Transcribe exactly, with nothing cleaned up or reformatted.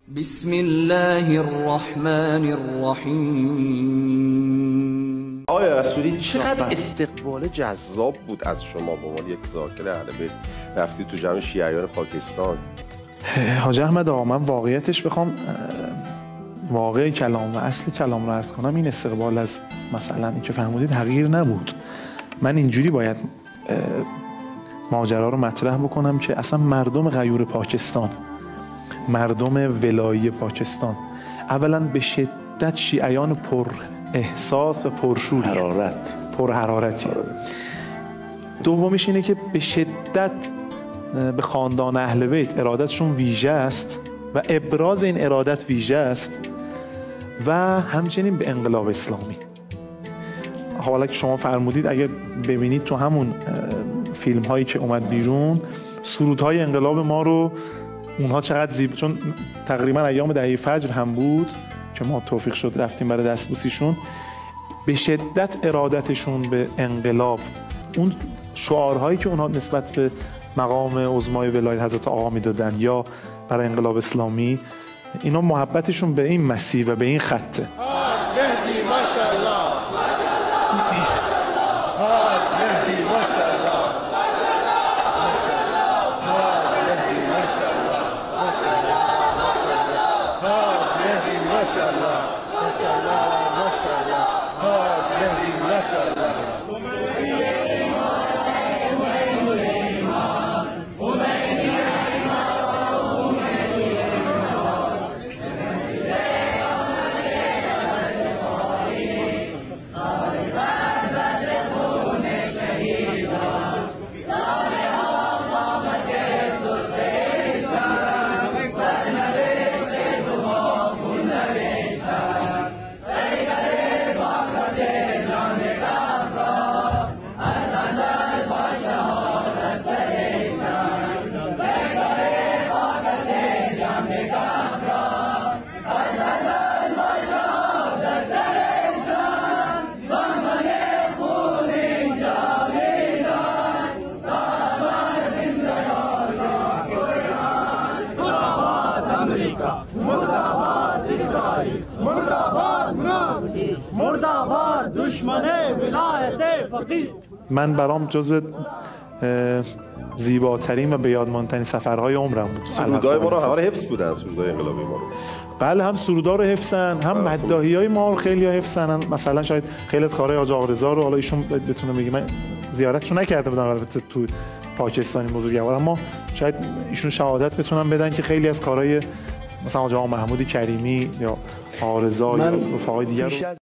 بسم الله الرحمن الرحیم. آقای رسولی چقدر استقبال جذاب بود از شما به عنوان یک ذاکر اهل بیت، رفتی تو جمع شیعیان پاکستان؟ حاج احمد آقا، من واقعیتش بخوام واقع کلام و اصل کلام رو عرض کنم، این استقبال از مثلا این که فرمودید حقیر نبود. من اینجوری باید ماجرا رو مطرح بکنم که اصلا مردم غیور پاکستان، مردم ولایی پاکستان، اولا به شدت شیعیان پر احساس و پرشوری، حرارت پر حرارتی. دومیش اینه که به شدت به خاندان اهل بیت ارادتشون ویژه است و ابراز این ارادت ویژه است و همچنین به انقلاب اسلامی. حالا که شما فرمودید اگر ببینید تو همون فیلم هایی که اومد بیرون، سرودهای انقلاب ما رو اونها چقدر زیبا، چون تقریبا ایام دهه فجر هم بود که ما توفیق شد رفتیم برای دستبوسیشون، به شدت ارادتشون به انقلاب، اون شعارهایی که اونها نسبت به مقام عظمای ولایت حضرت آقا میدادن یا برای انقلاب اسلامی، اینا محبتشون به این مسیر و به این خطه. مرداباد اسرائیل، مرداباد منافقین، مرداباد دشمن ولایت فقیه. من برام جزو زیباترین و به یاد ماندنی سفرهای عمرم بود. سرودای ما رو همه حفظ بودن، سرودای انقلابی ما رو. بله، هم سرودا رو حفظن، هم مداحیای ما رو خیلی ها حفظن. مثلا شاید خیلی از کارهای حاج آقا رضا رو، حالا ایشون بتونه بگه، من زیارتشون نکرده بودم البته تو پاکستانی بزرگوار، اما شاید ایشون شهادت بتونن بدن که خیلی از کارهای مثلا حاج آقا محمود کریمی یا آقا رضا یا رفقای دیگر رو